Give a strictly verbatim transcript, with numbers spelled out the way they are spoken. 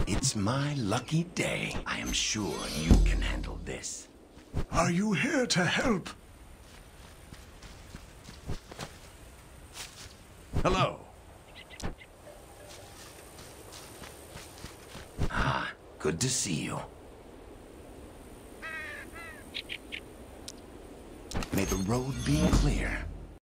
It's my lucky day. I am sure you can handle this. Are you here to help? Hello. Ah, good to see you. May the road be clear.